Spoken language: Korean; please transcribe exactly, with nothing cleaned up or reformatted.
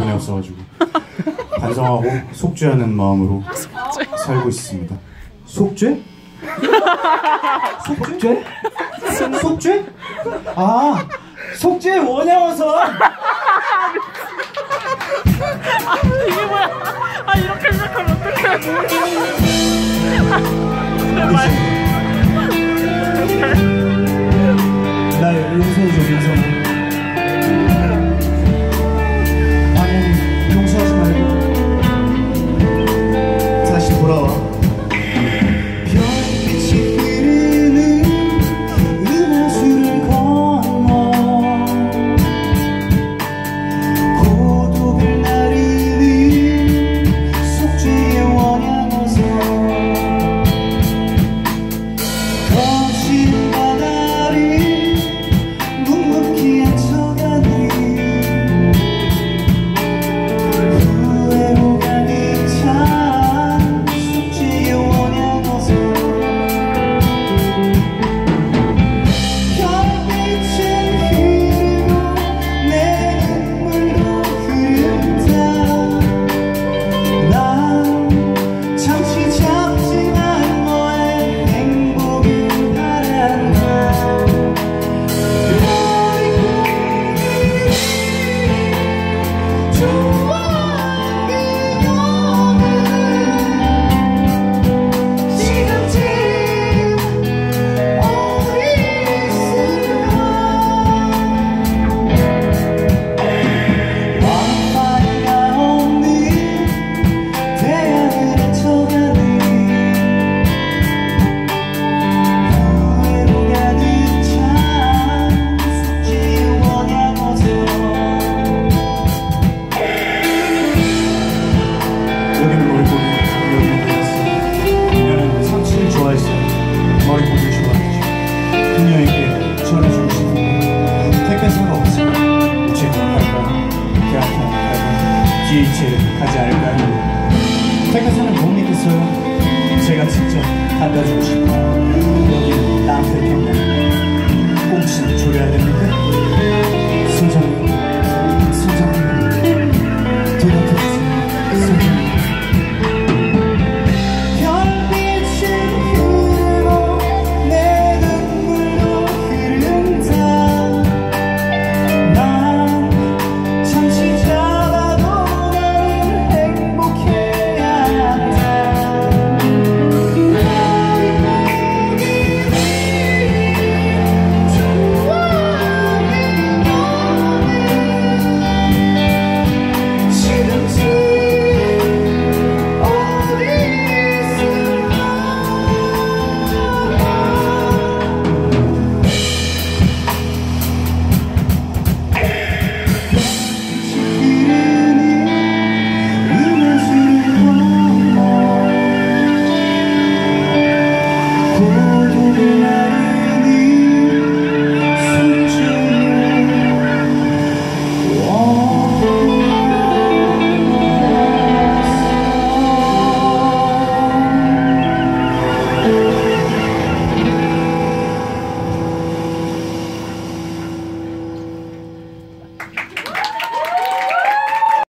주변에 없어가지고 반성하고 속죄하는 마음으로 속죄. 살고 있습니다. 속죄? 속죄? 속죄? 아, 속죄 원양어선. 아 이게 뭐야? 아 이렇게 시작하면 어떡해? 제발. 날 용서해줘, 민성아. 아니, 용서하지 말고 다시 돌아와. 별빛이 흐르는 은하수를 건너 고독을 나르는 속죄의 원양어선 거친 바다를 묵묵히 헤쳐가는 후회로 가득 찬 속죄의 원양어선 별빛은 흐르고 내 눈물도 흐른다. 난 잠시 잡지만 너의 행복을 바란다. 좋아하는 그녀는 지금쯤 어디 있을까? 왕마가 없는 대양을 헤쳐가는 후회로 가득 찬 속죄의 원양어선 여기는 머리꼬리, 여기는 그랬어. 그녀는 삼촌을 좋아했어요. 머리꼬리를 좋아했죠. 그녀에게 전해주고 싶은 건 택배서가 없어요. 우체국을 갈까요? 계약하는 갈까요? 디에이치엘을 가지 않을까요? 택배서는 못 믿겠어요. 제가 직접 갖다주고 싶어요. 여기는 낭패 때문에 꽁치는 줄여야 됩니까? 순정이